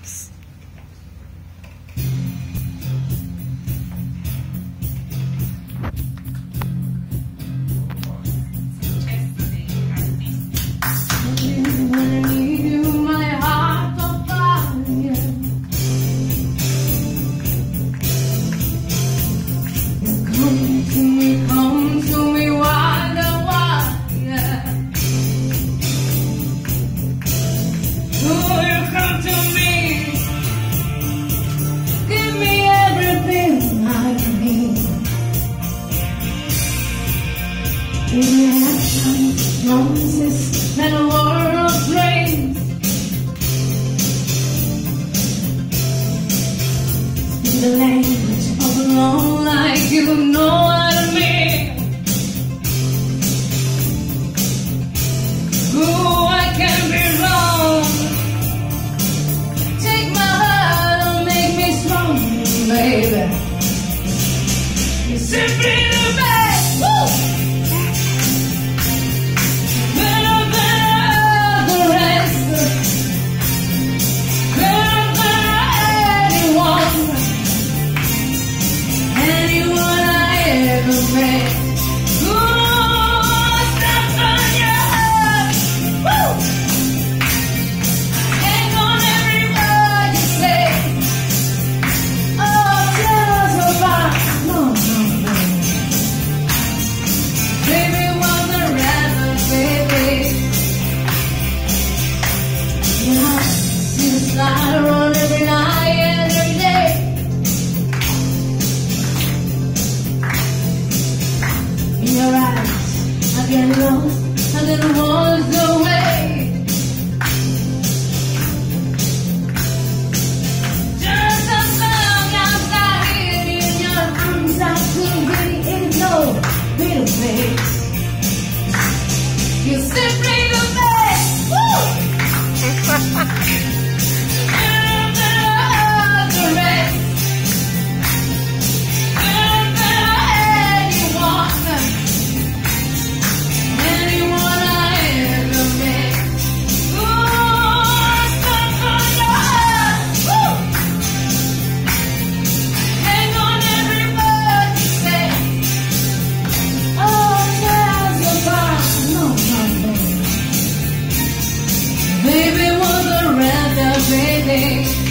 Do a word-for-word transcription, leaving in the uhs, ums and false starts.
Mix. Promises and a world of dreams. Speak the language of love like you know what I mean. Oh, I can be wrong. Take my heart and make me strong, baby. You're simply the best. Woo! Slide around every night and every day. In your eyes, I get lost, I get lost away. Just a song outside here in your arms, I could really ain't no little place. You're simply the best. Woo! Baby, was a rather baby.